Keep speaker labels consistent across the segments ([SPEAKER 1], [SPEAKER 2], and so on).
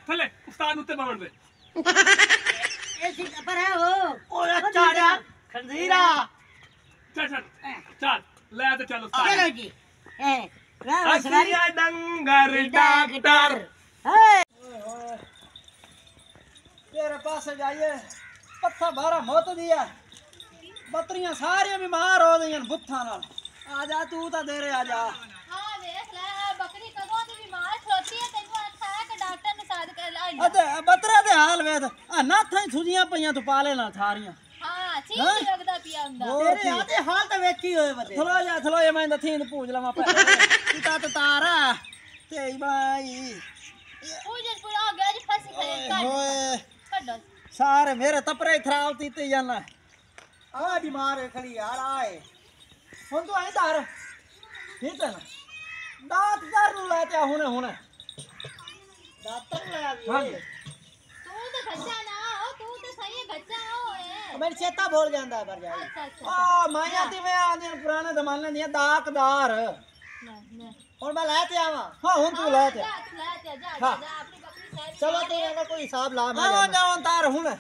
[SPEAKER 1] थले उस्ताद उत्ते बमन दे
[SPEAKER 2] ऐसी पर है वो
[SPEAKER 3] ओए चाड़ा खंजीरा
[SPEAKER 1] चल चल चल ले तो चल उस्ताद
[SPEAKER 2] चलो जी
[SPEAKER 1] हसिया डंगर डॉक्टर
[SPEAKER 3] तेरे पास जाइए पत्था बारा मोत दिया बतरियां सारियां बीमार हो गई बुत्था नाल आजा तू तो दे रे आजा
[SPEAKER 4] हां देख ले बकरी कदों दी बीमार छोटी है तेनु अच्छा है कि डॉक्टर ने साथ कर ला
[SPEAKER 3] अते बतरा दे हाल वेद आ नाथां छुजियां पईयां तू पाले ना सारियां
[SPEAKER 4] हां ठीक लगदा पिया हुंदा
[SPEAKER 3] तेरे आते हाल तो वेखी होए बते थलो ये मैं दथीन पूछ लवा पिता तो तारा तेई भाई
[SPEAKER 4] पूजन पूरा हो गया जी फंस गए
[SPEAKER 3] ओए
[SPEAKER 4] कड्डो
[SPEAKER 3] सारे मेरे तपरे खराब तीते जाना आ बीमार है खड़ी यार आए हुन तू आई तार ठीक है ना डॉक्टर नु लेते हुने हुने डॉक्टर ले आ
[SPEAKER 4] तू तो गच्चा ना हो तू तो सही गच्चा हो
[SPEAKER 3] मेरी चेता भूल जांदा पर जाई
[SPEAKER 4] अच्छा
[SPEAKER 3] आ माया दी में आंदी पुराने जमाने दी दाकदार और मैं लेते आवा हां हुन तू लेते
[SPEAKER 4] जा जा अपनी बकरी सही
[SPEAKER 3] चलो तेरे का कोई हिसाब ला मैं जाऊं तार हुने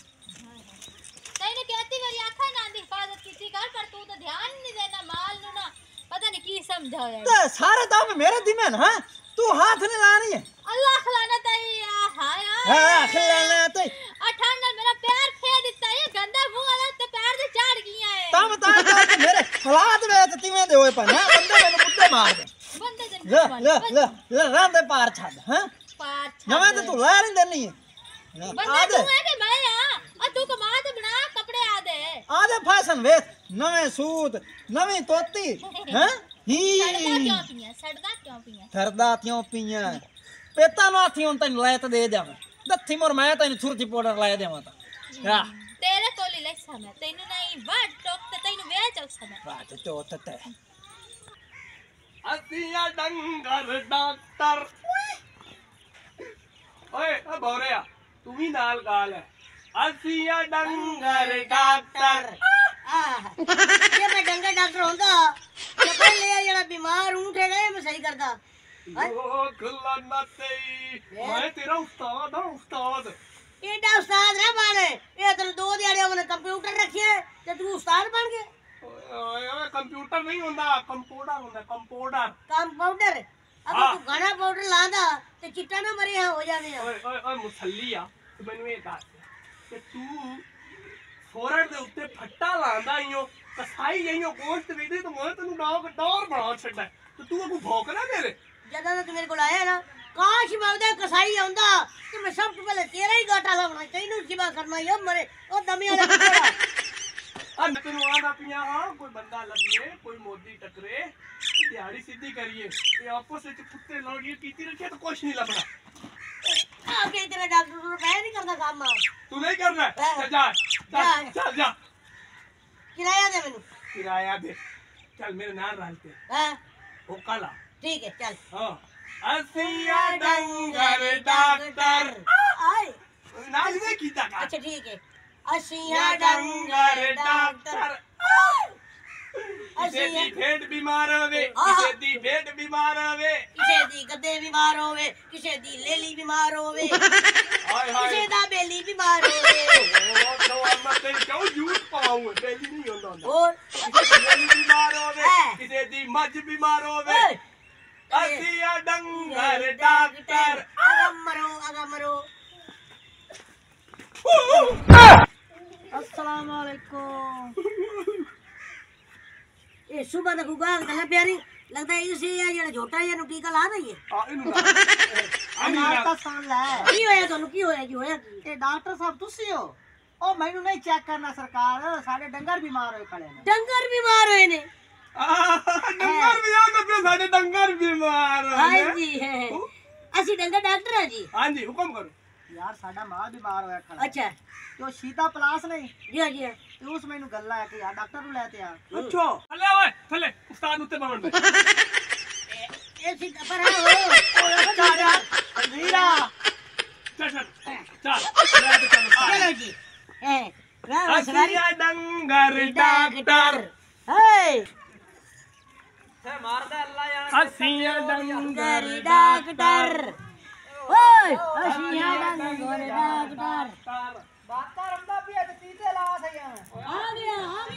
[SPEAKER 4] तैने कहती मेरी आंखा ना दी हिफाजत कीती कर पर तू तो ध्यान नहीं देना माल नु ना पता नहीं की समझाया
[SPEAKER 3] ते सारे दाम मेरे दिमे ना तू हाथ नहीं लानी है
[SPEAKER 4] अल्लाह खलानत है हाय
[SPEAKER 3] हां खलानत
[SPEAKER 4] अठान मेरा पैर फेर दिता है गंदा मुंह वाला ते पैर दे चढ़ गया है
[SPEAKER 3] तम मेरे हालात में तिवे दे होए पर ना बंदे मेनू बुड्ढे मार दे
[SPEAKER 4] बंदे दे
[SPEAKER 3] ले रांदे पार छड़ हैं
[SPEAKER 4] पार छड़
[SPEAKER 3] नवे तो तू ला नहीं देनी है
[SPEAKER 4] बंदा तू है कि मैं आ तू कमा ते बना कपड़े
[SPEAKER 3] आदे फैशन वेख नवे सूट नवी तोती हैं ही
[SPEAKER 4] सड़दा
[SPEAKER 3] क्यों पिया पेता नो हाथी तन ले तो दे देव दथी मोर मैं तन सुरती पाउडर ला देवा ता
[SPEAKER 4] तेरे कोली ले समय तैनु नहीं वट टोक ते तैनु बेच समय
[SPEAKER 3] बात तो तते
[SPEAKER 1] हसिया डंगर डॉक्टर ओए अब बोरेया तू भी नाल गाल है हसिया डंगर डॉक्टर
[SPEAKER 2] ये मैं डंगर डॉक्टर होंदा ये पहले जेड़ा बीमार ऊंट है मैं सही करदा
[SPEAKER 1] ओ खुल्ला तेई मैं तेरा उस्ताद हूं उस्ताद
[SPEAKER 2] एडा उस्ताद रे बाने ये तो दो दिहाड़े मैंने कंप्यूटर रखे ते तू उस्ताद बन गए
[SPEAKER 1] ओए कंप्यूटर नहीं होंदा कंप्यूटर होंदा
[SPEAKER 2] कंपाउंडर अगर तू घना पाउडर लांदा ते चिट्टा ना मरे हो जाने
[SPEAKER 1] ओए मुसल्लिया तू मैनू ये दस कि तू फोरन दे उत्ते फट्टा लांदा इयो कसाई इयो गोश्त वेदे तो मैं तन्नू डोर बना छड्डा तो तू अगू भौंकना मेरे
[SPEAKER 2] जदा तू मेरे को आया ना काश मौदा कसाई आंदा कि मैं सब तो पहले तेरा ही गाटा लावना तैनू सिवा करना ये मरे ओ दमी वाला कुत्ता
[SPEAKER 1] अब तन्नू आंदा पिया हां कोई बंदा लभिए कोई मोदी टकरे दिहाड़ी सीधी करिए ये आपस में कुत्ते लौड़िए कीती रखे तो कुछ नहीं लभना
[SPEAKER 2] आगे तेरा डॉक्टर को मैं नहीं करता काम
[SPEAKER 1] तू नहीं करना चल जा
[SPEAKER 2] किराया दे मैनू
[SPEAKER 1] किराया दे चल मेरे नाल रहते
[SPEAKER 2] हां
[SPEAKER 1] वो काला
[SPEAKER 2] ठीक है चल
[SPEAKER 1] हां हसिया डंगर डॉक्टर
[SPEAKER 2] आए
[SPEAKER 1] नाल में कीता का
[SPEAKER 2] अच्छा ठीक है हसिया डंगर डॉक्टर
[SPEAKER 1] किसे दी भेड़ बीमार होवे किसे दी भेड़ बीमार होवे
[SPEAKER 2] किसे दी गद्दे बीमार होवे किसे दी लेली बीमार होवे
[SPEAKER 1] हाय हाय
[SPEAKER 2] किसे दा बेली बीमार होवे
[SPEAKER 1] ओ तो अम्मा तेरी क्यों झूठ पाऊं बेली नहीं होंदा
[SPEAKER 2] और
[SPEAKER 1] किसे दी लेली बीमार होवे किसे दी मज बीमार होवे हसिया डंगर डॉक्टर
[SPEAKER 2] आगा मरो अस्सलाम वालेकुम ये सुबह तक उगाग तला प्यारी लगता है इसी है जेड़ा झोटा है नु टीका ला दईए
[SPEAKER 1] आ इनु
[SPEAKER 3] नाता सुन ले
[SPEAKER 2] की होया तनु की होया जी होया
[SPEAKER 3] ए डॉक्टर साहब तुसी हो ओ मैनू नहीं चेक करना सरकार साडे डंगर बीमार होए खड़े ने
[SPEAKER 2] डंगर बीमार होए ने
[SPEAKER 1] डंगर भी आ तो साडे डंगर बीमार
[SPEAKER 2] हां जी है असि डंगर डॉक्टर है जी
[SPEAKER 1] हां जी हुक्म करो
[SPEAKER 3] यार साडा मां बीमार होया खड़ा
[SPEAKER 2] अच्छा
[SPEAKER 3] तो सीता प्लास नहीं
[SPEAKER 2] जी जी
[SPEAKER 3] ते उस मैनू गल्ला है कि यार डॉक्टर नु लेते आ
[SPEAKER 1] अच्छा थले ओए थले उस्ताद उत्ते बमन दे
[SPEAKER 2] ए सी पर है वो
[SPEAKER 3] चाड़ा खंजीरा
[SPEAKER 1] चल
[SPEAKER 2] चलो जी
[SPEAKER 1] हसिया डंगर डॉक्टर
[SPEAKER 2] हे
[SPEAKER 3] मार दे अल्लाह जाने
[SPEAKER 1] हसिया डंगर
[SPEAKER 2] डॉक्टर ਓਏ ਅਸੀਂ ਆ ਡੰਗਰ ਡਾਕਟਰ
[SPEAKER 3] ਬਾਤਾਂ ਰੰਦਾ ਪਿਆ ਤੇ ਤੀਤੇ ਲਾ ਸਈਆਂ
[SPEAKER 2] ਆ ਗਿਆ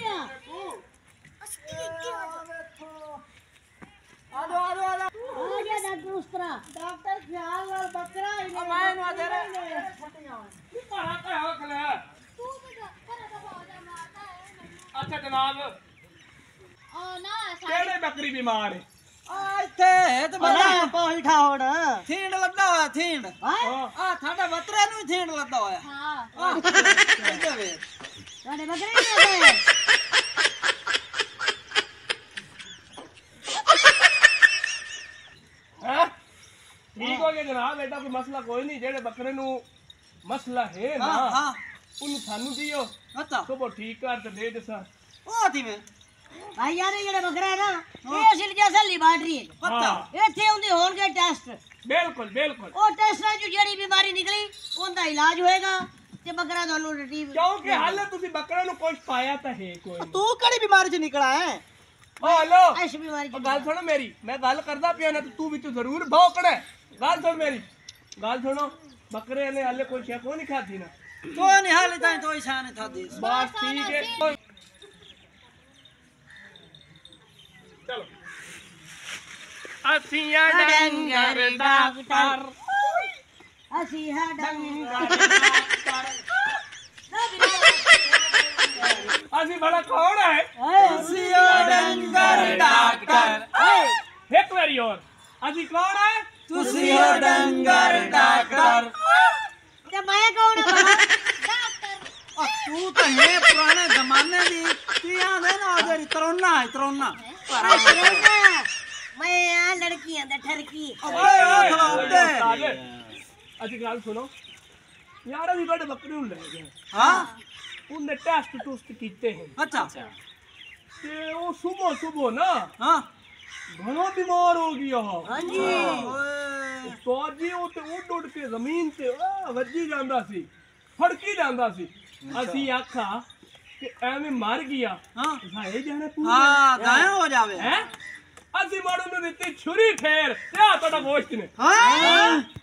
[SPEAKER 3] ਆ ਜਾ
[SPEAKER 2] ਆ ਗਿਆ ਡਾਕਟਰ ਉਸਤਰਾ
[SPEAKER 3] ਡਾਕਟਰ ਖਿਆਲ ਨਾਲ ਬੱਕਰਾ ਹੀ ਨਹੀਂ ਮੈਂ ਨੂੰ ਆਦੇ
[SPEAKER 1] ਭਾਰਾ ਕਹਾ ਖਲੇ
[SPEAKER 4] तू तो कर दबा जा मारता है मैनू।
[SPEAKER 1] ਅੱਛਾ ਜਨਾਬ
[SPEAKER 4] ओ ना
[SPEAKER 1] ਕਿਹੜੇ ਬੱਕਰੀ ਬਿਮਾਰ ਹੈ
[SPEAKER 3] ਆ ਇੱਥੇ ਤੇ
[SPEAKER 2] ਬੜਾ ਪਹੁੰਚਾ ਹੁਣ
[SPEAKER 3] ਥੀਂਡ ਲੱਗਾ ਹੋਇਆ ਥੀਂਡ
[SPEAKER 1] ਹਾਂ
[SPEAKER 3] ਆ ਤੁਹਾਡੇ ਬੱਤਰੇ ਨੂੰ ਹੀ ਥੀਂਡ ਲੱਗਾ ਹੋਇਆ
[SPEAKER 4] हां
[SPEAKER 3] ਆ ਇੱਧਰ ਵੇ
[SPEAKER 2] ਤੁਹਾਡੇ ਬੱਕਰੇ ਨਹੀਂ ਆਉਂਦੇ
[SPEAKER 1] ਹੈ ਠੀਕ ਹੋ ਗਿਆ ਜਨਾਬ ਐਡਾ ਕੋਈ ਮਸਲਾ ਕੋਈ ਨਹੀਂ ਜਿਹੜੇ ਬੱਕਰੇ ਨੂੰ ਮਸਲਾ ਹੈ ਨਾ
[SPEAKER 3] ਹਾਂ ਹਾਂ
[SPEAKER 1] ਉਹਨੂੰ ਸਾਨੂੰ ਦਿਓ
[SPEAKER 3] ਅੱਛਾ
[SPEAKER 1] ਸਭੋ ਠੀਕ ਕਰ ਤੇ ਦੇ ਦਸਾਂ
[SPEAKER 3] ਉਹ ਥੀਵੇਂ
[SPEAKER 2] ਭਾਈ ਯਾਰ ਇਹ ਜਿਹੜਾ ਬੱਕਰਾ ਹੈ ਨਾ ਇਹ ਅਸਲ ਜੈਸਾ ਲਿਬਾਟਰੀ ਹੈ
[SPEAKER 3] ਪੱਤਾ
[SPEAKER 2] ਇੱਥੇ ਹੁੰਦੇ ਹੋਣਗੇ ਟੈਸਟ
[SPEAKER 1] ਬਿਲਕੁਲ ਬਿਲਕੁਲ
[SPEAKER 2] ਉਹ ਟੈਸਟਾਂ 'ਚ ਜਿਹੜੀ ਬਿਮਾਰੀ ਨਿਕਲੀ ਉਹਦਾ ਇਲਾਜ ਹੋਏਗਾ ਤੇ ਬੱਕਰਾ ਤੁਹਾਨੂੰ ਰਿਟਰੀਵ
[SPEAKER 1] ਕਿਉਂਕਿ ਹਾਲੇ ਤੁਸੀਂ ਬੱਕਰੇ ਨੂੰ ਕੁਝ ਪਾਇਆ ਤਾਂ ਹੈ ਕੋਈ ਨਹੀਂ
[SPEAKER 3] ਤੂੰ ਕਿਹੜੀ ਬਿਮਾਰੀ ਚ ਨਿਕਲਾ ਹੈ
[SPEAKER 1] ਓ ਹਲੋ
[SPEAKER 2] ਇਸ ਬਿਮਾਰੀ
[SPEAKER 1] ਉਹ
[SPEAKER 2] 'ਚ
[SPEAKER 1] ਗੱਲ ਸੁਣੋ ਮੇਰੀ ਮੈਂ ਗੱਲ ਕਰਦਾ ਪਿਆ ਨਾ ਤੇ ਤੂੰ ਵਿੱਚ ਜ਼ਰੂਰ ਭੌਂਕਣਾ ਹੈ। ਗੱਲ ਸੁਣ ਮੇਰੀ ਗੱਲ ਸੁਣੋ ਬੱਕਰੇ ਨੇ ਹਾਲੇ ਕੋਈ ਸ਼ੈ ਕੋ ਨਹੀਂ ਖਾਧੀ ਨਾ
[SPEAKER 3] ਕੋਈ ਨਹੀਂ ਹਾਲੇ ਤਾਂ ਤੋਈ ਸ਼ਾਨ ਥਾਦੀ
[SPEAKER 1] ਬਸ ਠੀਕ ਹੈ ਚਲੋ ਅਸੀਂ ਆ ਡੰਗਰ ਡਾਕਟਰ
[SPEAKER 2] ਅਸੀਂ ਹਾਂ ਡੰਗਰ
[SPEAKER 1] ਅਸੀਂ ਬੜਾ ਕੌਣ ਹੈ
[SPEAKER 3] ਅਸੀਂ ਡੰਗਰ ਡਾਕਟਰ
[SPEAKER 1] ਇੱਕ ਵਾਰੀ ਹੋਰ ਅਸੀਂ ਕੌਣ ਹੈ
[SPEAKER 3] ਤੁਸੀਂ ਡੰਗਰ ਡਾਕਟਰ
[SPEAKER 2] ਤੇ ਮੈਂ ਕੌਣ ਹਾਂ ਬਾਬਾ
[SPEAKER 4] डॉक्टर
[SPEAKER 3] ਤੂੰ ਤਾਂ ਹੈ ਪੁਰਾਣੇ ਜ਼ਮਾਨੇ ਦੀ ਕੀ ਆਂਦੇ ਨਾ ਜਿਹੜੀ ਤਰੋਨਾ
[SPEAKER 2] ਮੈਂ ਆ ਲੜਕੀਆਂ ਦਾ ਠਰਕੀ
[SPEAKER 3] ਓਏ ਉਹ ਖਵਾਉਂਦੇ
[SPEAKER 1] ਅਸੀਂ ਗੱਲ ਸੁਣੋ ਯਾਰ ਅਸੀਂ ਤੁਹਾਡੇ ਬੱਕਰੇ ਨੂੰ ਲੈ ਗਏ
[SPEAKER 3] ਹਾਂ
[SPEAKER 1] ਉਹਨੇ ਟੈਸਟ ਟੂਸਟ ਕੀਤੇ ਹਨ
[SPEAKER 3] ਅੱਛਾ
[SPEAKER 1] ਤੇ ਉਹ ਸੁਬਹ ਨਾ
[SPEAKER 3] ਹਾਂ
[SPEAKER 1] ਘਣੋ ਬਿਮਾਰ ਹੋ ਗਿਆ
[SPEAKER 2] ਹਾਂਜੀ
[SPEAKER 3] ਓਏ
[SPEAKER 1] तो जी वो ते उड़ के जमीन ते ਵੱਜੀ ਜਾਂਦਾ ਸੀ ਫੜਕੀ ਜਾਂਦਾ ਸੀ ਅਸੀਂ ਆਖਾ ਕਿ ਐਵੇਂ ਮਰ ਗਿਆ
[SPEAKER 3] ਹਾਂ
[SPEAKER 1] ਸਾਏ ਜਾਣੇ ਪੂਰੇ
[SPEAKER 3] ਹਾਂ ਗਾਇ ਹੋ ਜਾਵੇ
[SPEAKER 1] ਹੈ ਅਸੀਂ ਮੜਨ ਨੂੰ ਦਿੱਤੀ ਛੁਰੀ ਫੇਰ ਤੇ ਆ ਤੁਹਾਡਾ ਗੋਸ਼ਤ ਨੇ
[SPEAKER 3] ਹਾਂ